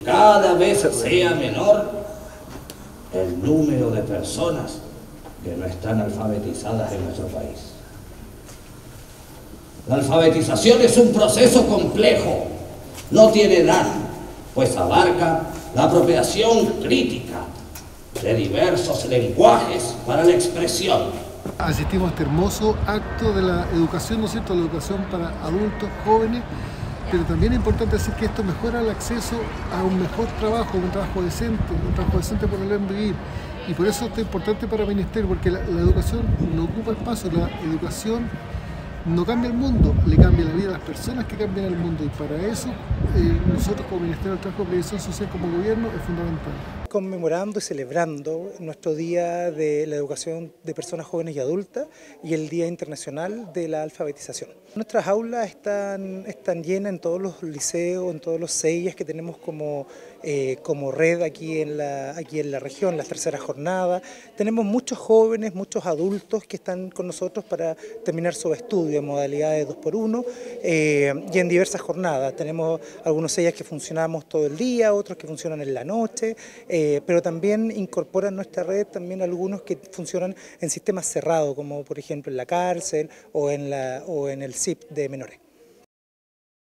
cada vez sea menor el número de personas que no están alfabetizadas en nuestro país. La alfabetización es un proceso complejo, no tiene edad, pues abarca la apropiación crítica de diversos lenguajes para la expresión. Asistimos a este hermoso acto de la educación, ¿no es cierto?, la educación para adultos, jóvenes, pero también es importante decir que esto mejora el acceso a un mejor trabajo, un trabajo decente por el buen vivir. Y por eso esto es importante para el Ministerio, porque la educación no ocupa espacio, la educación no cambia el mundo, le cambia la vida a las personas que cambian el mundo, y para eso nosotros como Ministerio del Trabajo y Previsión Social, como gobierno, es fundamental. Conmemorando y celebrando nuestro Día de la Educación de Personas Jóvenes y Adultas y el Día Internacional de la Alfabetización. Nuestras aulas están llenas en todos los liceos, en todos los CEIAs que tenemos como red aquí en la región, las terceras jornadas. Tenemos muchos jóvenes, muchos adultos que están con nosotros para terminar su estudio en modalidades 2x1 y en diversas jornadas. Tenemos algunos CEIAs que funcionamos todo el día, otros que funcionan en la noche. Pero también incorporan a nuestra red también algunos que funcionan en sistemas cerrados, como por ejemplo en la cárcel o en el CIP de menores.